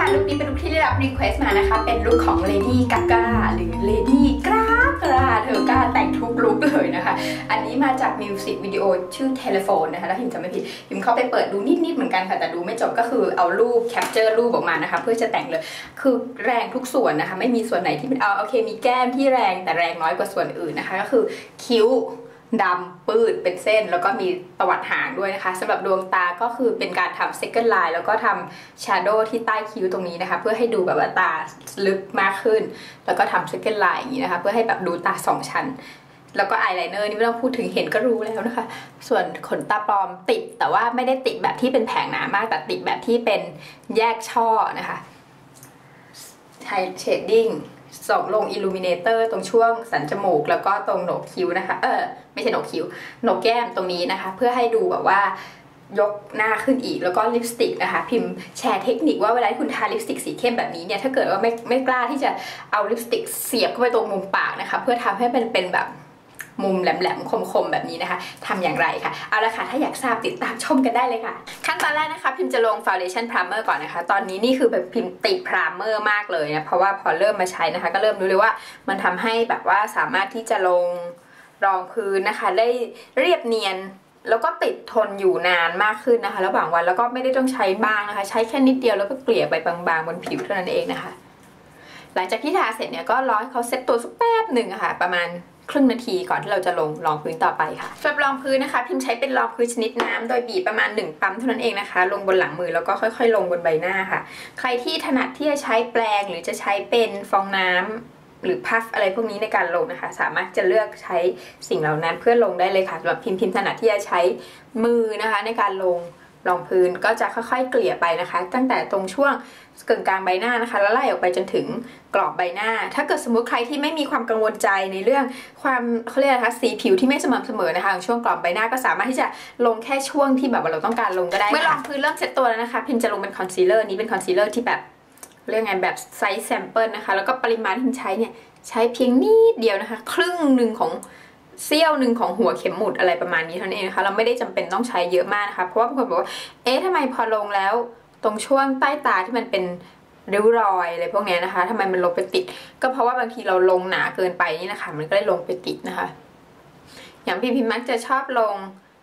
ลุคนี้เป็นลุคที่ได้รับรีเควสต์มานะคะเป็นลุคของ Lady Gaga หรือ Lady กราเธอกล้าแต่งทุกลุคเลยนะคะอันนี้มาจากมิวสิกวิดีโอชื่อ Telephone นะคะถ้าพิมจำไม่ผิดพิมเข้าไปเปิดดูนิดๆเหมือนกันค่ะแต่ดูไม่จบก็คือเอารูปแคปเจอร์รูปออกมานะคะเพื่อจะแต่งเลยคือแรงทุกส่วนนะคะไม่มีส่วนไหนที่เป็นโอเคมีแก้มที่แรงแต่แรงน้อยกว่าส่วนอื่นนะคะก็คือคิ้วดำปืดเป็นเส้นแล้วก็มีตวัดหางด้วยนะคะสำหรับดวงตาก็คือเป็นการทำ second line แล้วก็ทำ shadow ที่ใต้คิ้วตรงนี้นะคะเพื่อให้ดูแบบว่าตาลึกมากขึ้นแล้วก็ทำ second line อย่างนี้นะคะเพื่อให้แบบดูตา2ชั้นแล้วก็อายไลเนอร์นี่ไม่ต้องพูดถึงเห็นก็รู้แล้วนะคะส่วนขนตาปลอมติดแต่ว่าไม่ได้ติดแบบที่เป็นแผงหนามากแต่ติดแบบที่เป็นแยกช่อนะคะใช้เชดดิ้งส่งลงอิลูมิเนเตอร์ตรงช่วงสันจมูกแล้วก็ตรงโหนกคิ้วนะคะไม่ใช่โหนกคิ้วโหนกแก้มตรงนี้นะคะเพื่อให้ดูแบบว่ายกหน้าขึ้นอีกแล้วก็ลิปสติกนะคะพิมพ์แชร์เทคนิคว่าเวลาคุณทาลิปสติกสีเข้มแบบนี้เนี่ยถ้าเกิดว่าไม่กล้าที่จะเอาลิปสติกเสียบเข้าไปตรงมุมปากนะคะเพื่อทำให้เป็นแบบมุมแหลมๆคมๆแบบนี้นะคะทำอย่างไรค่ะเอาละค่ะถ้าอยากทราบติดตามชมกันได้เลยค่ะขั้นตอนแรกนะคะพิมจะลง foundation primer ก่อนนะคะตอนนี้นี่คือแบบพิมติด primer มากเลยนะเพราะว่าพอเริ่มมาใช้นะคะก็เริ่มรู้เลยว่ามันทำให้แบบว่าสามารถที่จะลงรองพื้นนะคะได้เรียบเนียนแล้วก็ติดทนอยู่นานมากขึ้นนะคะระหว่างวันแล้วก็ไม่ได้ต้องใช้บ้างนะคะใช้แค่นิดเดียวแล้วก็เกลี่ยไปบางๆบนผิวเท่านั้นเองนะคะหลังจากที่ทาเสร็จเนี่ยก็รอให้เขาเซ็ตตัวสักแป๊บหนึ่งค่ะประมาณครึ่งนาทีก่อนที่เราจะลงรองพื้นต่อไปค่ะสำหรับรองพื้นนะคะพิมใช้เป็นรองพื้นชนิดน้ำโดยบีบประมาณ1ปั๊มเท่านั้นเองนะคะลงบนหลังมือแล้วก็ค่อยๆลงบนใบหน้าค่ะใครที่ถนัดที่จะใช้แปรงหรือจะใช้เป็นฟองน้ำหรือพัฟอะไรพวกนี้ในการลงนะคะสามารถจะเลือกใช้สิ่งเหล่านั้นเพื่อลงได้เลยค่ะสำหรับพิมถนัดที่จะใช้มือนะคะในการลงรองพื้นก็จะค่อยๆเกลี่ยไปนะคะตั้งแต่ตรงช่วงกึ่งกลางใบหน้านะคะแล้วไล่ออกไปจนถึงกรอบใบหน้าถ้าเกิดสมมุติใครที่ไม่มีความกังวลใจในเรื่องความเขาเรียกนะคะสีผิวที่ไม่สม่ำเสมอนะคะช่วงกรอบใบหน้าก็สามารถที่จะลงแค่ช่วงที่แบบว่าเราต้องการลงก็ได้เมื่อรองพื้นเริ่มเซ็ตตัวแล้วนะคะพิมจะลงเป็นคอนซีลเลอร์นี้เป็นคอนซีลเลอร์ที่แบบเรียกไงแบบไซส์แซมเปิลนะคะแล้วก็ปริมาณที่พิมใช้เนี่ยใช้เพียงนิดเดียวนะคะครึ่งหนึ่งของเสี้ยวหนึ่งของหัวเข็มหมุดอะไรประมาณนี้เท่านั้นเองนะคะเราไม่ได้จำเป็นต้องใช้เยอะมากนะคะเพราะว่าบางคนบอกว่าทำไมพอลงแล้วตรงช่วงใต้ตาที่มันเป็นริ้วรอยอะไรพวกนี้นะคะทำไมมันลงไปติดก็เพราะว่าบางทีเราลงหนาเกินไปนี่นะคะมันก็เลยลงไปติดนะคะอย่างพิมมักจะชอบลง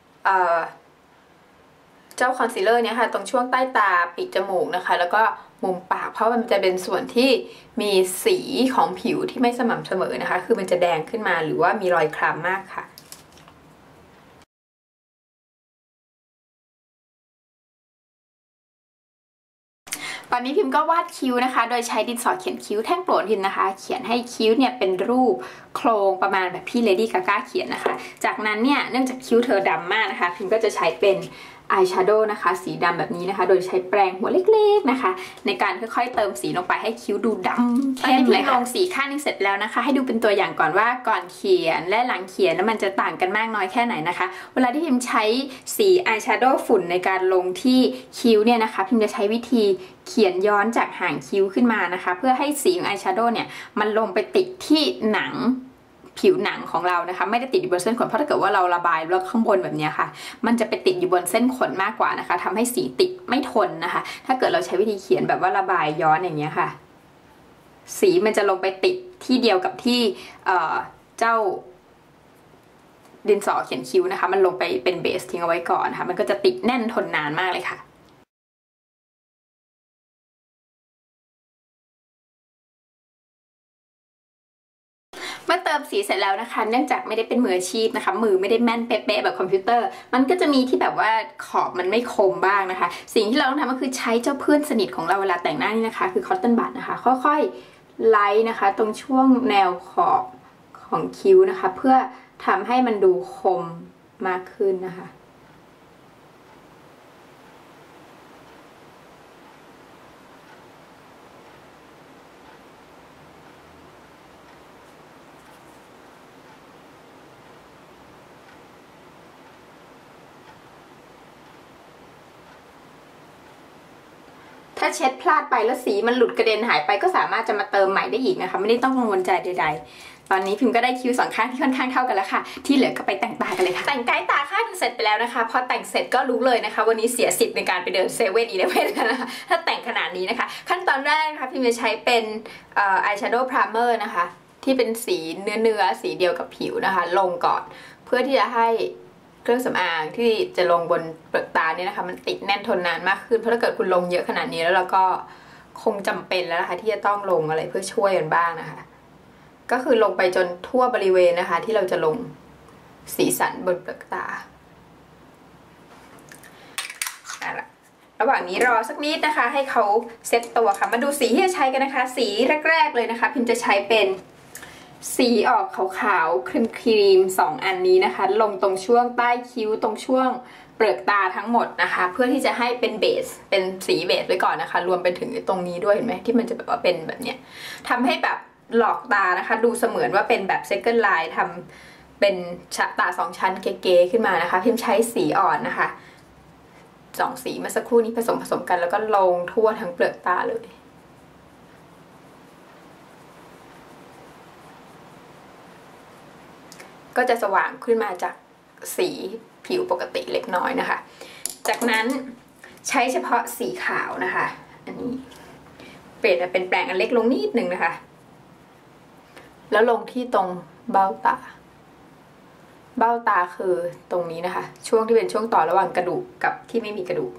เจ้าคอนซีลเลอร์เนี่ยค่ะตรงช่วงใต้ตาปีกจมูกนะคะแล้วก็มุมปากเพราะมันจะเป็นส่วนที่มีสีของผิวที่ไม่สม่ำเสมอนะคะคือมันจะแดงขึ้นมาหรือว่ามีรอยคล้ำมากค่ะตอนนี้พิมก็วาดคิ้วนะคะโดยใช้ดินสอเขียนคิ้วแท่งโปรดพิมนะคะเขียนให้คิ้วเนี่ยเป็นรูปโครงประมาณแบบที่ Lady Gaga เขียนนะคะจากนั้นเนี่ยเนื่องจากคิ้วเธอดำมากนะคะพิมก็จะใช้เป็นอายแชโดว์นะคะสีดำแบบนี้นะคะโดยใช้แปรงหัวเล็กๆนะคะในการค่อยๆเติมสีลงไปให้คิ้วดูดำเข้มเลยค่ะลงสีข้างนึงเสร็จแล้วนะคะให้ดูเป็นตัวอย่างก่อนว่าก่อนเขียนและหลังเขียนแล้วมันจะต่างกันมากน้อยแค่ไหนนะคะเวลาที่พิมใช้สีอายแชโดว์ฝุ่นในการลงที่คิ้วเนี่ยนะคะพิมจะใช้วิธีเขียนย้อนจากหางคิ้วขึ้นมานะคะเพื่อให้สีของอายแชโดว์เนี่ยมันลงไปติดที่หนังผิวหนังของเรานะคะไม่ได้ติดอยู่บนเส้นขนเพราะถ้าเกิดว่าเราระบายแล้วข้างบนแบบนี้ค่ะมันจะไปติดอยู่บนเส้นขนมากกว่านะคะทำให้สีติดไม่ทนนะคะถ้าเกิดเราใช้วิธีเขียนแบบว่าระบายย้อนอย่างเงี้ยค่ะสีมันจะลงไปติดที่เดียวกับที่เจ้าดินสอเขียนคิ้วนะคะมันลงไปเป็นเบสทิ้งเอาไว้ก่อนนะคะมันก็จะติดแน่นทนนานมากเลยค่ะเมื่อเติมสีเสร็จแล้วนะคะเนื่องจากไม่ได้เป็นมืออาชีพนะคะมือไม่ได้แม่นเป๊ะๆแบบคอมพิวเตอร์มันก็จะมีที่แบบว่าขอบมันไม่คมบ้างนะคะสิ่งที่เราต้องทำก็คือใช้เจ้าเพื่อนสนิทของเราเวลาแต่งหน้านี่นะคะคือคอตตอนบัดนะคะค่อยๆไล่นะคะตรงช่วงแนวขอบของคิ้วนะคะเพื่อทำให้มันดูคมมากขึ้นนะคะถ้าเช็ดพลาดไปแล้วสีมันหลุดกระเด็นหายไปก็สามารถจะมาเติมใหม่ได้อีกนะคะไม่ได้ต้องกังวลใจใดตอนนี้พิมก็ได้คิ้วสองข้างที่ค่อนข้างเท่ากันแล้วค่ะที่เหลือก็ไปแต่งตากันเลยค่ะแต่งใต้ตาข้างนึงเสร็จไปแล้วนะคะพอแต่งเสร็จก็รู้เลยนะคะวันนี้เสียสิทธิ์ในการไปเดิน7-11นะคะถ้าแต่งขนาดนี้นะคะขั้นตอนแรกนะคะพิมจะใช้เป็นอายแชโดว์พรามเมอร์นะคะที่เป็นสีเนื้อสีเดียวกับผิวนะคะลงก่อนเพื่อที่จะให้เครื่องสำอางที่จะลงบนเปลือกตาเนี่ยนะคะมันติดแน่นทนนานมากขึ้นเพราะถ้าเกิดคุณลงเยอะขนาดนี้แล้วเราก็คงจำเป็นแล้วนะคะที่จะต้องลงอะไรเพื่อช่วยกันบ้างนะคะก็คือลงไปจนทั่วบริเวณนะคะที่เราจะลงสีสันบนเปลือกตาระหว่างนี้รอสักนิดนะคะให้เขาเซ็ตตัวค่ะมาดูสีที่จะใช้กันนะคะสีแรกๆเลยนะคะพิมจะใช้เป็นสีออกขาวๆครีม2อันนี้นะคะลงตรงช่วงใต้คิ้วตรงช่วงเปลือกตาทั้งหมดนะคะเพื่อที่จะให้เป็นเบสเป็นสีเบสไว้ก่อนนะคะรวมไปถึงตรงนี้ด้วยเห็นไหมที่มันจะแบบว่าเป็นแบบเนี้ยทำให้แบบหลอกตานะคะดูเสมือนว่าเป็นแบบ second line ทำเป็นตา2ชั้นเก๋ๆขึ้นมานะคะพิมใช้สีอ่อนนะคะ2สีเมื่อสักครู่นี้ผสมกันแล้วก็ลงทั่วทั้งเปลือกตาเลยก็จะสว่างขึ้นมาจากสีผิวปกติเล็กน้อยนะคะจากนั้นใช้เฉพาะสีขาวนะคะอันนี้เปลี่ยนเป็นแปรงอันเล็กลงนิดนึงนะคะแล้วลงที่ตรงเบ้าตาคือตรงนี้นะคะช่วงที่เป็นช่วงต่อระหว่างกระดูกกับที่ไม่มีกระดูก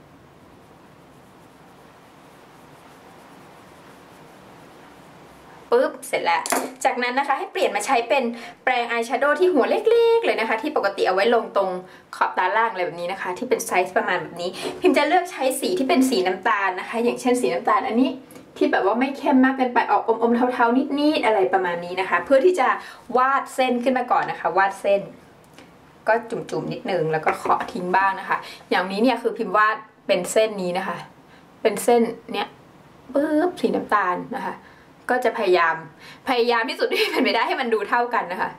ปุ๊บเสร็จแล้วจากนั้นนะคะให้เปลี่ยนมาใช้เป็นแปรงอายแชโดว์ที่หัวเล็กๆเลยนะคะที่ปกติเอาไว้ลงตรงขอบตาล่างอะไรแบบนี้นะคะที่เป็นไซส์ประมาณแบบนี้พิมจะเลือกใช้สีที่เป็นสีน้ำตาลนะคะอย่างเช่นสีน้ำตาลอันนี้ที่แบบว่าไม่เข้มมากเกินไปออกอมๆเทาๆนิดๆอะไรประมาณนี้นะคะเพื่อที่จะวาดเส้นขึ้นมาก่อนนะคะวาดเส้นก็จุ่มๆนิดนึงแล้วก็เคาะทิ้งบ้างนะคะอย่างนี้เนี่ยคือพิมพ์วาดเป็นเส้นนี้นะคะเป็นเส้นเนี้ยปึ๊บสีน้ำตาลนะคะก็จะพยายามที่สุดที่เป็นไปได้ให้มันดูเท่ากันนะคะ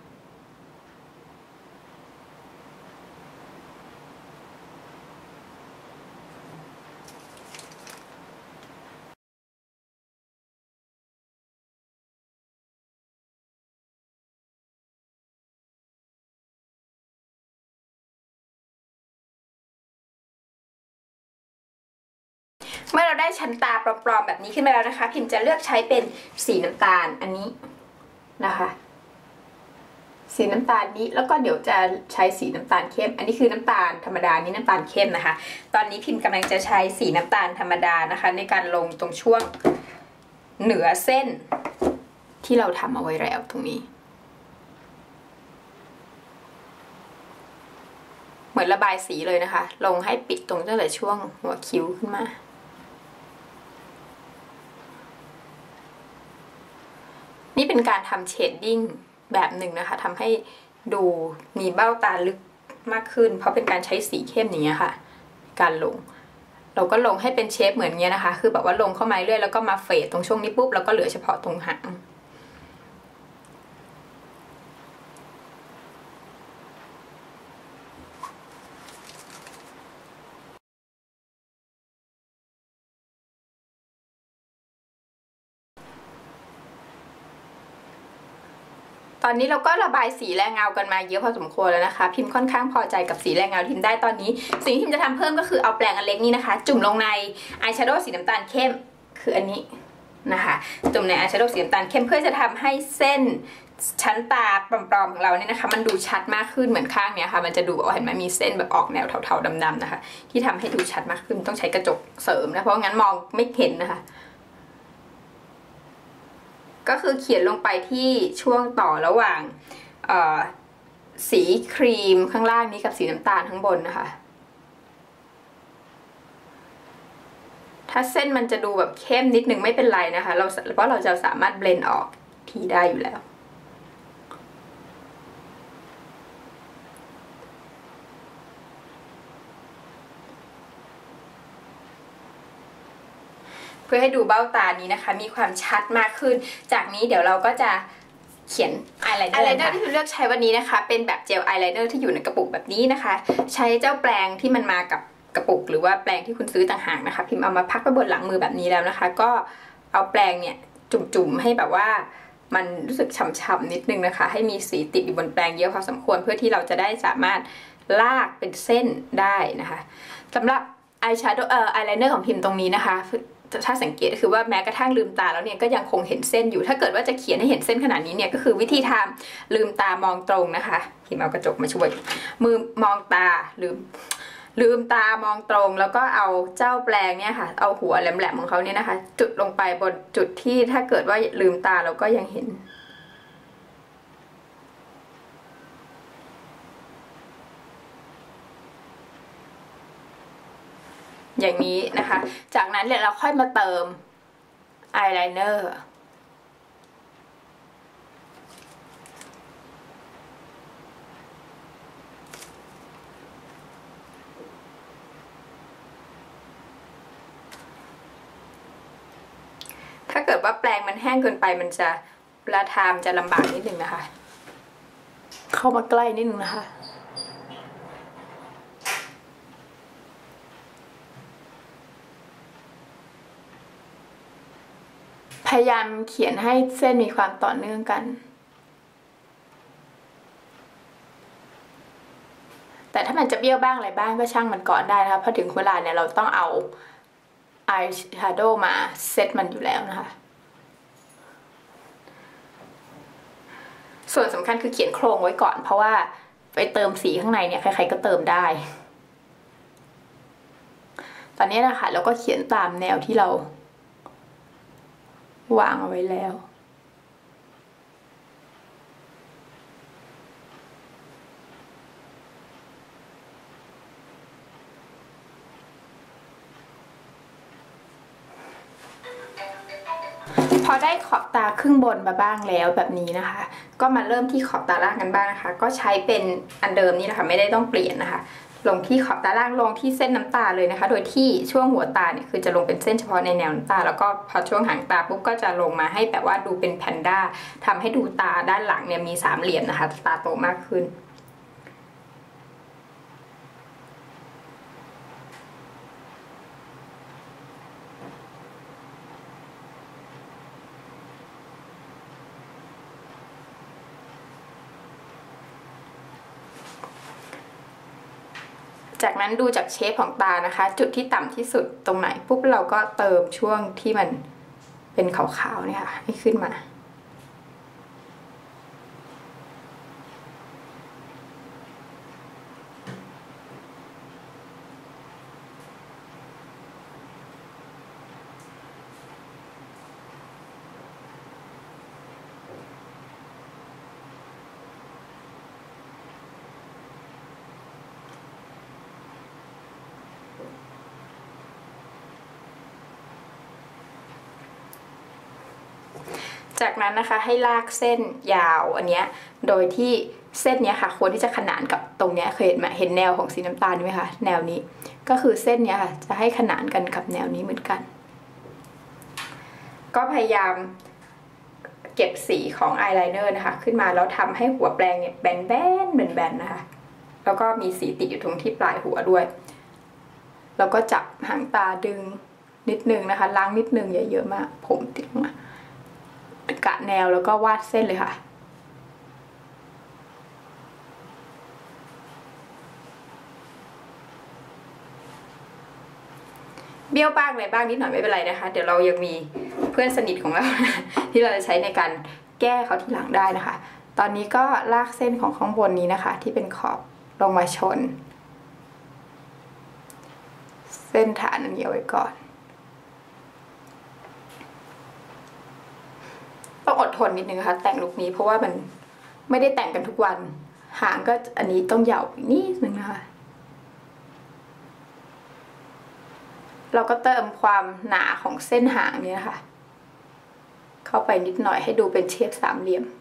เมื่อเราได้ชั้นตาปลอมๆแบบนี้ขึ้นมาแล้วนะคะพิมจะเลือกใช้เป็นสีน้ำตาลอันนี้นะคะสีน้ำตาลนี้แล้วก็เดี๋ยวจะใช้สีน้ำตาลเข้มอันนี้คือน้ำตาลธรรมดานี่น้ำตาลเข้มนะคะตอนนี้พิมกำลังจะใช้สีน้ำตาลธรรมดานะคะในการลงตรงช่วงเหนือเส้นที่เราทำเอาไว้แล้วตรงนี้เหมือนระบายสีเลยนะคะลงให้ปิดตรงตั้งแต่ช่วงหัวคิ้วขึ้นมานี่เป็นการทำเชดดิ้งแบบหนึ่งนะคะทำให้ดูมีเบ้าตาลึกมากขึ้นเพราะเป็นการใช้สีเข้มอย่างเงี้ยค่ะการลงเราก็ลงให้เป็นเชฟเหมือนเงี้ยนะคะคือแบบว่าลงเข้ามาเรื่อยแล้วก็มาเฟดตรงช่วงนี้ปุ๊บแล้วก็เหลือเฉพาะตรงหางตอนนี้เราก็ระบายสีแรงเงากันมาเยอะพอสมควรแล้วนะคะพิมค่อนข้างพอใจกับสีแรงเงาที่พิมได้ตอนนี้สิ่งที่พิมจะทำเพิ่มก็คือเอาแปรงอันเล็กนี่นะคะจุ่มลงในอายแชโดว์สีน้ำตาลเข้มคืออันนี้นะคะจุ่มในอายแชโดว์สีน้ำตาลเข้มเพื่อจะทำให้เส้นชั้นตาปลอมๆของเราเนี่ยนะคะมันดูชัดมากขึ้นเหมือนข้างเนี้ยค่ะมันจะดูแบบว่าเห็นไหมมีเส้นแบบออกแนวเทาๆดำๆนะคะที่ทำให้ดูชัดมากขึ้นต้องใช้กระจกเสริมนะเพราะงั้นมองไม่เห็นนะคะก็คือเขียนลงไปที่ช่วงต่อระหว่างสีครีมข้างล่างนี้กับสีน้ำตาลข้างบนนะคะถ้าเส้นมันจะดูแบบเข้มนิดนึงไม่เป็นไรนะคะเพราะเราจะสามารถเบลนด์ออกทีได้อยู่แล้วเพื่อให้ดูเบ้าตานี้นะคะมีความชัดมากขึ้นจากนี้เดี๋ยวเราก็จะเขียนอายไลเนอร์ที่พิมเลือกใช้วันนี้นะคะเป็นแบบเจลอายไลเนอร์ที่อยู่ในกระปุกแบบนี้นะคะใช้เจ้าแปรงที่มันมากับกระปุกหรือว่าแปรงที่คุณซื้อต่างหากนะคะพิมเอามาพักไว้บนหลังมือแบบนี้แล้วนะคะก็เอาแปรงเนี่ยจุ่มๆให้แบบว่ามันรู้สึกฉ่ำๆนิดนึงนะคะให้มีสีติดอยู่บนแปรงเยอะพอสมควรเพื่อที่เราจะได้สามารถลากเป็นเส้นได้นะคะสำหรับอายแชโดว์อายไลเนอร์ของพิมพ์ตรงนี้นะคะถ้าสังเกตคือว่าแม้กระทั่งลืมตาแล้วเนี่ยก็ยังคงเห็นเส้นอยู่ถ้าเกิดว่าจะเขียนให้เห็นเส้นขนาดนี้เนี่ยก็คือวิธีทำลืมตามองตรงนะคะพิมพ์เอากระจกมาช่วยมือมองตาลืมตามองตรงแล้วก็เอาเจ้าแปรงเนี่ยค่ะเอาหัวแหลมๆของเขาเนี่ยนะคะจุดลงไปบนจุดที่ถ้าเกิดว่าลืมตาเราก็ยังเห็นอย่างนี้นะคะจากนั้นเนี่ยเราค่อยมาเติมอายไลเนอร์ถ้าเกิดว่าแปรงมันแห้งเกินไปมันจะเวลาทำจะลำบากนิดนึงนะคะเข้ามาใกล้นิดนึงนะคะพยายามเขียนให้เส้นมีความต่อเนื่องกันแต่ถ้ามันจะเบี้ยวบ้างอะไรบ้างก็ช่างมันก่อนได้นะคะเพราะถึงเวลาเนี่ยเราต้องเอาอายแชโดว์มาเซตมันอยู่แล้วนะคะส่วนสำคัญคือเขียนโครงไว้ก่อนเพราะว่าไปเติมสีข้างในเนี่ยใครๆก็เติมได้ตอนนี้นะคะเราก็เขียนตามแนวที่เราวางเอาไว้แล้วพอได้ขอบตาครึ่งบนมาบ้างแล้วแบบนี้นะคะก็มาเริ่มที่ขอบตาล่างกันบ้างนะคะก็ใช้เป็นอันเดิมนี่นะคะไม่ได้ต้องเปลี่ยนนะคะลงที่ขอบตาล่างลงที่เส้นน้ำตาเลยนะคะโดยที่ช่วงหัวตาเนี่ยคือจะลงเป็นเส้นเฉพาะในแนวน้ำตาแล้วก็พอช่วงหางตาปุ๊บก็จะลงมาให้แบบว่าดูเป็นแพนด้าทำให้ดูตาด้านหลังเนี่ยมีสามเหลี่ยมนะคะตาโตมากขึ้นจากนั้นดูจากเชฟของตานะคะจุดที่ต่ำที่สุดตรงไหนปุ๊บเราก็เติมช่วงที่มันเป็นขาวๆเนี่ยค่ะให้ขึ้นมาจากนั้นนะคะให้ลากเส้นยาวอันเนี้ยโดยที่เส้นเนี้ยค่ะควรที่จะขนานกับตรงเนี้ยเคยเห็นไหมเห็นแนวของสีน้ำตาลไหมคะแนวนี้ก็คือเส้นเนี้ยค่ะจะให้ขนานกันกับแนวนี้เหมือนกันก็พยายามเก็บสีของอายไลเนอร์นะคะขึ้นมาแล้วทำให้หัวแปรงเนี่ยแบนๆนะคะแล้วก็มีสีติดอยู่ตรงที่ปลายหัวด้วยแล้วก็จับหางตาดึงนิดนึงนะคะล้างนิดนึงอย่าเยอะมากผมติดลงมากะแนวแล้วก็วาดเส้นเลยค่ะเบี้ยวบ้างอะไรบ้างนิดหน่อยไม่เป็นไรนะคะเดี๋ยวเรายังมีเพื่อนสนิทของเราที่เราจะใช้ในการแก้เขาทีหลังได้นะคะตอนนี้ก็ลากเส้นของข้างบนนี้นะคะที่เป็นขอบลงมาชนเส้นฐานอันนี้เอาไว้ก่อนต้องอดทนนิดนึงนะคะแต่งลุคนี้เพราะว่ามันไม่ได้แต่งกันทุกวันหางก็อันนี้ต้องยาวอีกนิดนึงนะคะเราก็เติมความหนาของเส้นหางนี้นะคะเข้าไปนิดหน่อยให้ดูเป็นเชฟสามเหลี่ยม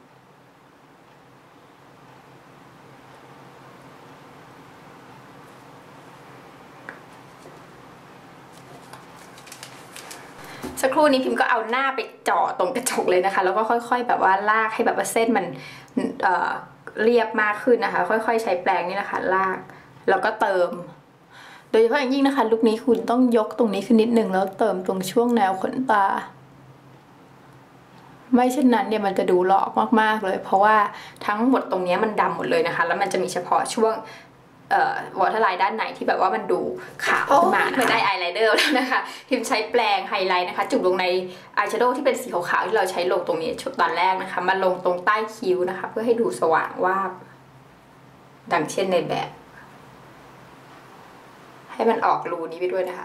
สักครู่นี้พิมพ์ก็เอาหน้าไปจ่อตรงกระจกเลยนะคะแล้วก็ค่อยๆแบบว่าลากให้แบบว่าเส้นมันเรียบมากขึ้นนะคะค่อยๆใช้แปรงนี่แหละค่ะลากแล้วก็เติมโดยเฉพาะอย่างยิ่งนะคะลุคนี้คุณต้องยกตรงนี้ขึ้นนิดนึงแล้วเติมตรงช่วงแนวขนตาไม่เช่นนั้นเนี่ยมันจะดูหลอกมากๆเลยเพราะว่าทั้งหมดตรงนี้มันดำหมดเลยนะคะแล้วมันจะมีเฉพาะช่วงวอเตอร์ไลน์ด้านไหนที่แบบว่ามันดูขาวขึ้นมาไม่ได้อายไลเนอร์แล้วนะคะพิมพ์ใช้แปรงไฮไลท์นะคะจุดลงในอายแชโดว์ที่เป็นสีขาวๆที่เราใช้ลงตรงนี้ตอนแรกนะคะมาลงตรงใต้คิ้วนะคะเพื่อให้ดูสว่างวาบดังเช่นในแบบให้มันออกรูนี้ไปด้วยนะคะ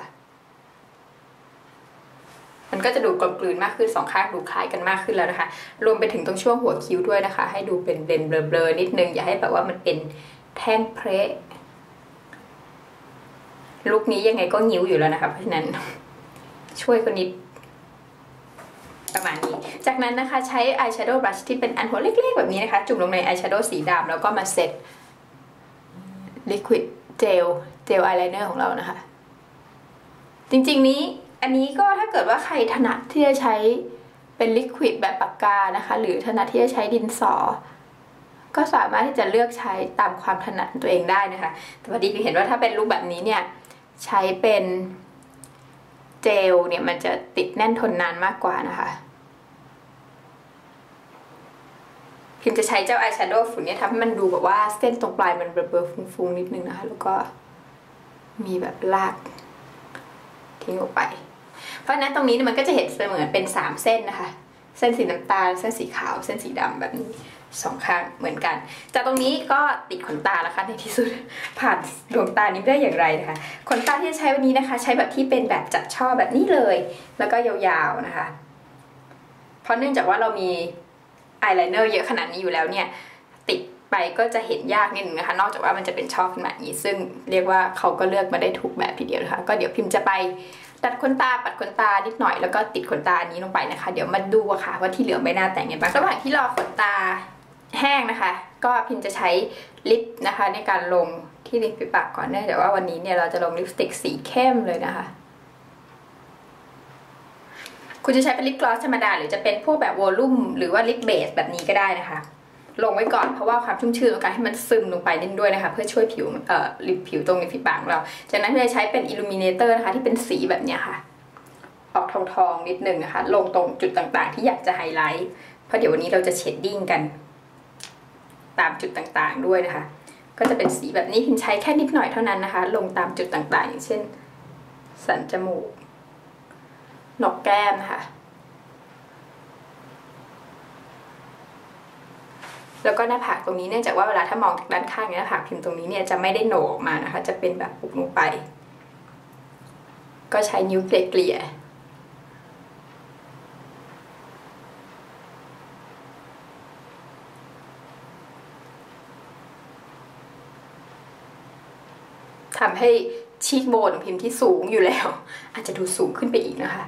มันก็จะดูกลมกลืนมากขึ้นสองข้างดูคล้ายกันมากขึ้นแล้วนะคะรวมไปถึงตรงช่วงหัวคิ้วด้วยนะคะให้ดูเป็นเด่นเบลอๆนิดนึงอย่าให้แบบว่ามันเป็นแท่งเพรสลุคนี้ยังไงก็งิ้วอยู่แล้วนะคะเพราะฉะนั้นช่วยคนนิดประมาณนี้จากนั้นนะคะใช้อายแชโดว์บรัชที่เป็นอันหัวเล็กๆแบบนี้นะคะจุ่มลงในอายแชโดว์สีดำแล้วก็มาเซตลิควิดเจลอายไลเนอร์ของเรานะคะจริงๆนี้อันนี้ก็ถ้าเกิดว่าใครถนัดที่จะใช้เป็นลิควิดแบบปากกานะคะหรือถนัดที่จะใช้ดินสอก็สามารถที่จะเลือกใช้ตามความถนัดตัวเองได้นะคะแต่พอดีคือเห็นว่าถ้าเป็นรูปแบบนี้เนี่ยใช้เป็นเจลเนี่ยมันจะติดแน่นทนนานมากกว่านะคะพิมจะใช้เจ้าอายแชโดว์ฝุ่นเนี่ยทำให้มันดูแบบว่าเส้นตรงปลายมันเบลอๆฟุ้งๆนิดนึงนะคะแล้วก็มีแบบลากทิ้งออกไปเพราะฉะนั้นตรงนี้มันก็จะเห็นเสมือนเป็น3เส้นนะคะเส้นสีน้ำตาลเส้นสีขาวเส้นสีดำแบบนี้2ข้างเหมือนกันจากตรงนี้ก็ติดขนตาแล้วค่ะในที่สุดผ่านดวงตานี้ได้อย่างไรนะคะขนตาที่จะใช้วันนี้นะคะใช้แบบที่เป็นแบบจัดช่อแบบนี้เลยแล้วก็ยาวๆนะคะเพราะเนื่องจากว่าเรามีอายไลเนอร์เยอะขนาดนี้อยู่แล้วเนี่ยติดไปก็จะเห็นยากนิดนึงนะคะนอกจากว่ามันจะเป็นช่อขึ้นมาอย่างนี้ซึ่งเรียกว่าเขาก็เลือกมาได้ถูกแบบทีเดียวนะคะก็เดี๋ยวพิมพ์จะไปตัดขนตาปัดขนตานิดหน่อยแล้วก็ติดขนตานี้ลงไปนะคะเดี๋ยวมาดูค่ะว่าที่เหลือใบหน้าแต่งไงบ้างระหว่างที่รอขนตาแห้งนะคะก็พิมจะใช้ลิปนะคะในการลงที่ริมฝีปากก่อนเนื่องจากว่าวันนี้เนี่ยเราจะลงลิปสติกสีเข้มเลยนะคะคุณจะใช้เป็นลิปกลอสธรรมดาหรือจะเป็นพวกแบบวอลลุ่มหรือว่าลิปเบสแบบนี้ก็ได้นะคะลงไว้ก่อนเพราะว่าความชุ่มชื้นของการให้มันซึมลงไปนิดด้วยนะคะเพื่อช่วยผิวลิปผิวตรงริมฝีปากของเราจากนั้นเราใช้เป็นอิลูมิเนเตอร์นะคะที่เป็นสีแบบนี้ค่ะออกทองๆนิดนึงนะคะลงตรงจุดต่างๆที่อยากจะไฮไลท์เพราะเดี๋ยววันนี้เราจะเชดดิ้งกันตามจุดต่างๆด้วยนะคะก็จะเป็นสีแบบนี้พิมใช้แค่นิดหน่อยเท่านั้นนะคะลงตามจุดต่างๆอย่างเช่นสันจมูกหนกแก้มนะคะแล้วก็หน้าผากตรงนี้เนื่องจากว่าเวลาถ้ามองจากด้านข้างหน้าผากพิมพ์ตรงนี้เนี่ยจะไม่ได้โหนกออกมานะคะจะเป็นแบบปุกลงไปก็ใช้นิ้วเกลี่ยทำให้ชีกโบนของพิมพ์ที่สูงอยู่แล้วอาจจะดูสูงขึ้นไปอีกนะคะ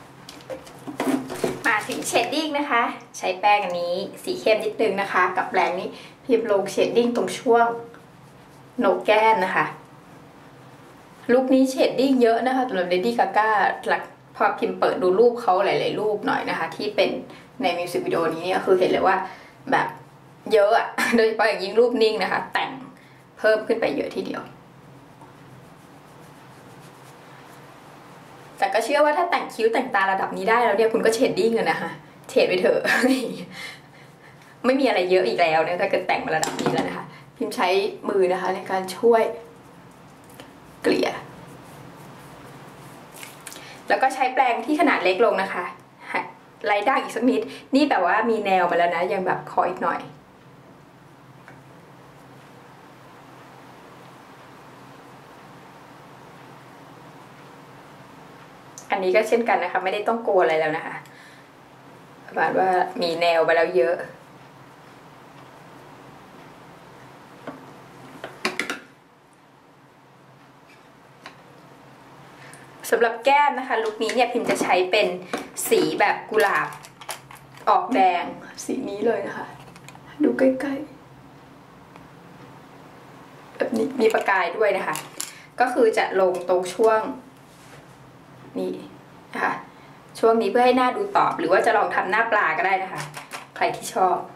มาถึงเชดดิ้งนะคะใช้แป้งอันนี้สีเข้มนิดนึงนะคะกับแปรงนี้พิมพ์ลงเชดดิ้งตรงช่วงโหนกแก้มนะคะลุคนี้เชดดิ้งเยอะนะคะสำหรับ Lady Gaga พอพิมพ์เปิดดูรูปเขาหลายๆรูปหน่อยนะคะที่เป็นในมิวสิกวิดีโอนี้เนี่ยคือเห็นเลยว่าแบบเยอะอะโดยเฉพาะอย่างยิ่งรูปนิ่งนะคะแต่งเพิ่มขึ้นไปเยอะทีเดียวแต่ก็เชื่อว่าถ้าแต่งคิ้วแต่งตาระดับนี้ได้แล้วเนี่ยคุณก็เชดดิ้งเลยนะคะเชดไปเถอะไม่มีอะไรเยอะอีกแล้วเนี่ยถ้าเกิดแต่งมาระดับนี้แล้วนะคะพิมใช้มือนะคะในการช่วยเกลี่ยแล้วก็ใช้แปรงที่ขนาดเล็กลงนะคะไล่ด่างอีกสักนิดนี่แบบว่ามีแนวมาแล้วนะยังแบบขออีกหน่อยอันนี้ก็เช่นกันนะคะไม่ได้ต้องโกนอะไรแล้วนะคะประมาณว่ามีแนวไปแล้วเยอะสำหรับแก้มนะคะลุคนี้เนี่ยพิมจะใช้เป็นสีแบบกุหลาบออกแดงสีนี้เลยนะคะดูใกล้ๆแบบนี้มีประกายด้วยนะคะก็คือจะลงตรงช่วงนี่นะคะช่วงนี้เพื่อให้หน้าดูตอบหรือว่าจะลองทำหน้าปลาก็ได้นะคะใครที่ชอบ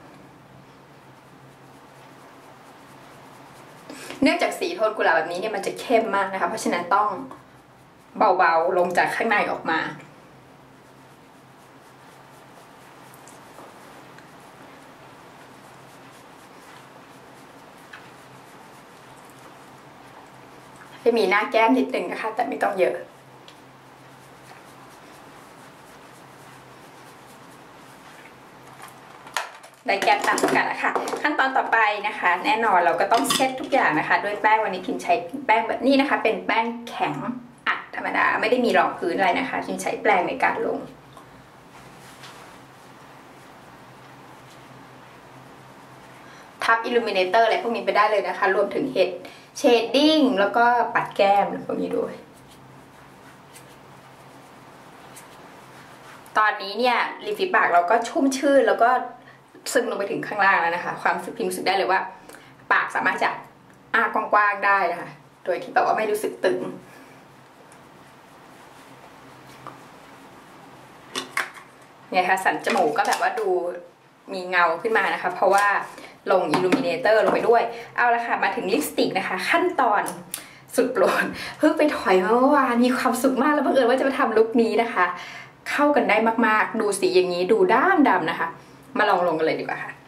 เนื่องจากสีโทนกุหลาบแบบนี้เนี่ยมันจะเข้มมากนะคะเพราะฉะนั้นต้องเบาๆลงจากข้างในออกมาจะมีหน้าแก้มนิดนึงนะคะแต่ไม่ต้องเยอะได้แก้มตามกันแล้วค่ะขั้นตอนต่อไปนะคะแน่นอนเราก็ต้องเช็ดทุกอย่างนะคะด้วยแป้งวันนี้พิมใช้แป้งแบบนี้นะคะเป็นแป้งแข็งอัดธรรมดาไม่ได้มีรองพื้นอะไรนะคะพิมใช้แป้งในการลงทับอิลลูมิเนเตอร์อะไรพวกนี้ไปได้เลยนะคะรวมถึงเชดดิ้งแล้วก็ปัดแก้มพวกนี้ด้วยตอนนี้เนี่ยริมฝีปากเราก็ชุ่มชื่นแล้วก็ซึมลงไปถึงข้างล่างแล้วนะคะความพิมรู้สึกได้เลยว่าปากสามารถจะอ้ากว้างๆได้นะคะโดยที่แบบว่าไม่รู้สึกตึงเนี่ยค่ะสันจมูกก็แบบว่าดูมีเงาขึ้นมานะคะเพราะว่าลงอิลลูมิเนเตอร์ลงไปด้วยเอาละค่ะมาถึงลิปสติกนะคะขั้นตอนสุดโปรดเพิ่งไปถอยมาเมื่อวานมีความสุขมากแล้วบังเอิญว่าจะมาทำลุคนี้นะคะเข้ากันได้มากๆดูสีอย่างนี้ดูด้ามดำนะคะมาลองลงกันเลยดีกว่าค่ะ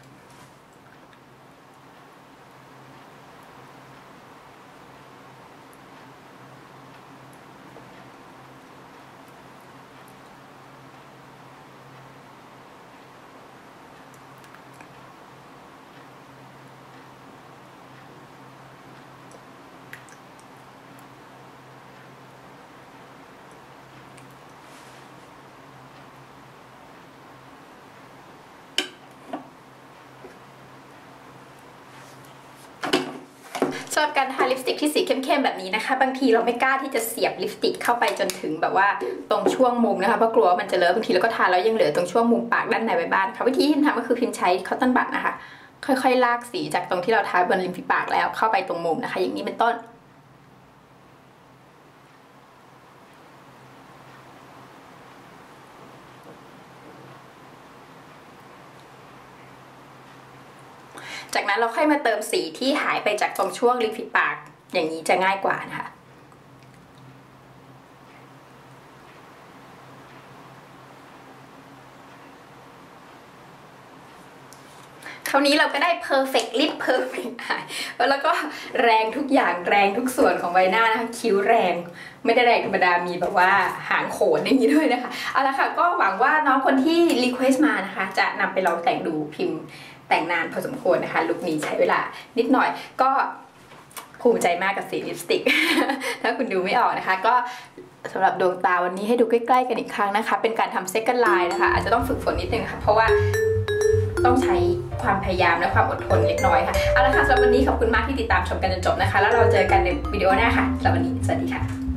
สำหรับการทาลิปสติกที่สีเข้มๆแบบนี้นะคะบางทีเราไม่กล้าที่จะเสียบลิปสติกเข้าไปจนถึงแบบว่าตรงช่วงมุมนะคะเพราะกลัวมันจะเลอะบางทีเราก็ทาแล้วยังเหลือตรงช่วงมุมปากด้านในไว้บ้างค่ะวิธีที่ทำก็คือพิมพ์ใช้คอตตอนบัดนะคะค่อยๆลากสีจากตรงที่เราทาบนริมฝีปากแล้วเข้าไปตรงมุมนะคะอย่างนี้เป็นต้นจากนั้นเราค่อยมาเติมสีที่หายไปจากตรงช่วงริมฝีปากอย่างนี้จะง่ายกว่านะคะคราวนี้เราก็ได้ perfect lip perfect eye แล้วก็แรงทุกอย่างแรงทุกส่วนของใบหน้านะคะคิ้วแรงไม่ได้แรงธรรมดามีแบบว่าหางโขนอย่างนี้ด้วยนะคะเอาละค่ะก็หวังว่าน้องคนที่รีเควสต์มานะคะจะนำไปลองแต่งดูพิมพ์แต่งนานพอสมควรนะคะลุคนี้ใช้เวลานิดหน่อยก็ภูมิใจมากกับสีลิปสติก ถ้าคุณดูไม่ออกนะคะก็สำหรับดวงตาวันนี้ให้ดูใกล้ๆกันอีกครั้งนะคะเป็นการทำเซคันด์ไลน์นะคะอาจจะต้องฝึกฝนนิดนึงค่ะเพราะว่าต้องใช้ความพยายามและความอดทนเล็กน้อยค่ะเอาละค่ะสำหรับวันนี้ขอบคุณมากที่ติดตามชมกันจนจบนะคะแล้วเราเจอกันในวิดีโอหน้าค่ะสำหรับวันนี้สวัสดีค่ะ